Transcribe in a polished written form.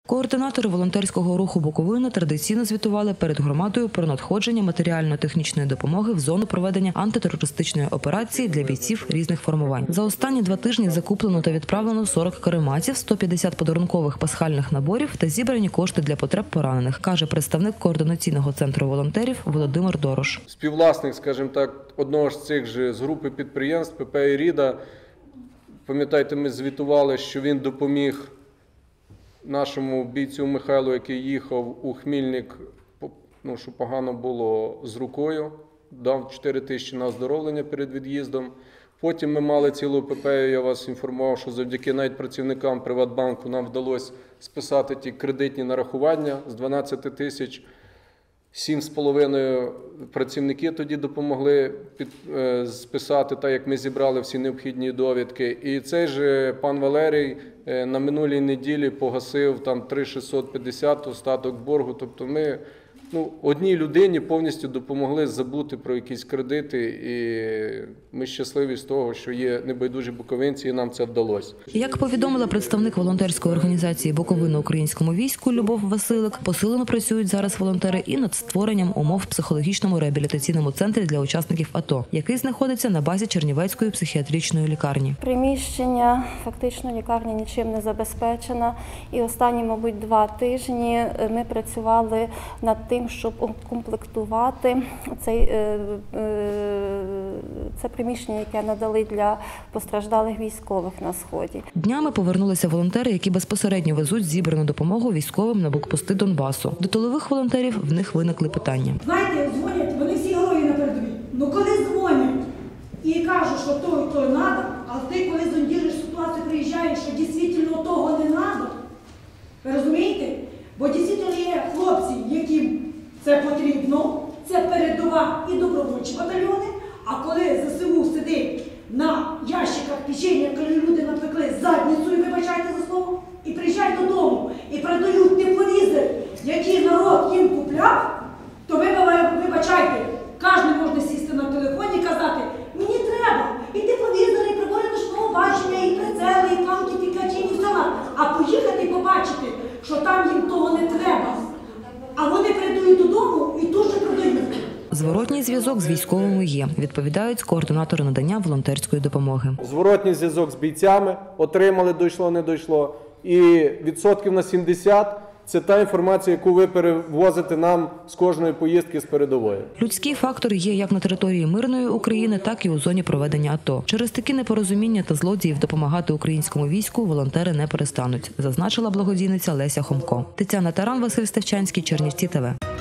Координатори волонтерського руху «Буковина» традиційно звітували перед громадою про надходження матеріально-технічної допомоги в зону проведення антитерористичної операції для бійців різних формувань. За останні 2 тижні закуплено та відправлено 40 карематів, 150 подарункових пасхальних наборів та зібрані кошти для потреб поранених, каже представник координаційного центру волонтерів Володимир Дорош. Співвласник, скажімо так, одного з цих же з групи підприємств ПП «Іріда», пам'ятаєте, ми звітували, що він допоміг нашому бійцю Михайлу, який їхав у Хмільник, що погано було з рукою, дав 4 тисячі на оздоровлення перед від'їздом. Потім ми мали цілу епопею, я вас інформував, що завдяки навіть працівникам Приватбанку нам вдалося списати ті кредитні нарахування з 12 тисяч. 7,5 працівники тоді допомогли списати, так як ми зібрали всі необхідні довідки. І цей же пан Валерій на минулій неділі погасив там 3,650 остаток боргу. Тобто ми одній людині повністю допомогли забути про якісь кредити, і ми щасливі з того, що є небайдужі буковинці, і нам це вдалося. Як повідомила представник волонтерської організації «Буковина» українському війську Любов Василик, посилено працюють зараз волонтери і над створенням умов в психологічному реабілітаційному центрі для учасників АТО, який знаходиться на базі Чернівецької психіатричної лікарні. Приміщення, фактично лікарня нічим не забезпечена, і останні, мабуть, 2 тижні ми працювали над тим, щоб укомплектувати це приміщення, яке надали для постраждалих військових на Сході. Днями повернулися волонтери, які безпосередньо везуть зібрану допомогу військовим на блокпости Донбасу. До тилових волонтерів в них виникли питання. Знаєте, дзвонять, вони всі герої на передовій. Коли дзвонять і кажуть, що то і то треба, а ти, коли зондіруєш ситуацію, приїжджаєш, що дійсно того не треба, ви розумієте? Бо дійсно є хлопці, яким це потрібно, це передова і добровольчі батальйони, а коли ЗСУ сидить на ящиках печення, коли люди напекли задницею, вибачайте за слово, і приїжджають додому, і передають тепловізор, який народ їм купляв, то ви, вибачайте, кожен може сісти на телефоні і казати, мені треба і тепловізори, і прибори ночного бачення, і прицели, і квантифікаційні села, а поїхати і побачити, що там їм того не треба. А вони передають додому і тут же продають. Зворотній зв'язок з військовими є, відповідають координатори надання волонтерської допомоги. Зворотній зв'язок з бійцями, отримали, дійшло, не дійшло. І відсотків на 70 – це та інформація, яку ви перевозите нам з кожної поїздки з передової. Людський фактор є як на території мирної України, так і у зоні проведення АТО. Через такі непорозуміння та злодіїв допомагати українському війську волонтери не перестануть, зазначила благодійниця Леся Хомко. Тетяна Таран, Василь Ставчанський, Чернівці ТВ.